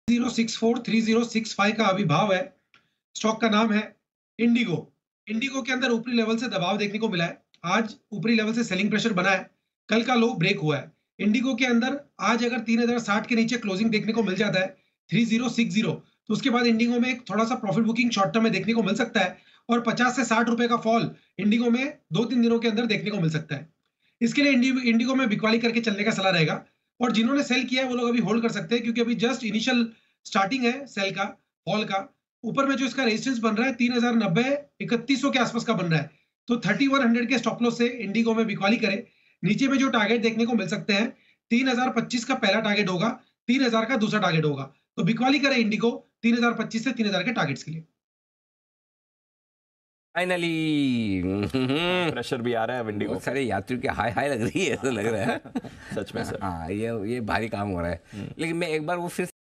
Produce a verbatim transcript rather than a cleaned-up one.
Zero six four three zero six five का अभी भाव है। स्टॉक का नाम है इंडिगो। इंडिगो के अंदर ऊपरी लेवल से दबाव देखने को मिला है। आज ऊपरी लेवल से सेलिंग प्रेशर बना है। कल का लो ब्रेक हुआ है। इंडिगो के अंदर आज अगर तीन हज़ार साठ के नीचे क्लोजिंग देखने को मिल जाता है तीन हज़ार साठ, तो उसके बाद इंडिगो में एक थोड़ा सा प्रॉफिट बुकिंग शॉर्ट टर्म में देखने को मिल सकता है और पचास से साठ रुपए का फॉल इंडिगो में दो तीन दिनों के अंदर देखने को मिल सकता है। इसके लिए इंडिगो इंडिगो में बिकवाली करके चलने का सलाह रहेगा और जिन्होंने सेल किया है वो लोग अभी होल्ड कर सकते हैं क्योंकि अभी जस्ट इनिशियल स्टार्टिंग है सेल का, फॉल का। ऊपर में जो इसका रेजिस्टेंस बन रहा है तीन हज़ार नब्बे इकतीस सौ के आसपास का बन रहा है, तो थर्टी वन हंड्रेड के स्टॉप लॉस से इंडिगो में बिकवाली करे। नीचे में जो टारगेट देखने को मिल सकते हैं तीन हज़ार पच्चीस का पहला टारगेट होगा, तीन हज़ार का दूसरा टारगेट होगा, तो बिकवाली करे इंडिगो तीन हज़ार पच्चीस से तीन हज़ार के टारगेट्स के लिए। फाइनली प्रेशर भी आ रहा है अब इंडिगो बहुत सारे यात्रियों की हाय हाय लग रही है, ऐसा लग रहा है सच में सर। हाँ, ये ये भारी काम हो रहा है। लेकिन मैं एक बार वो फिर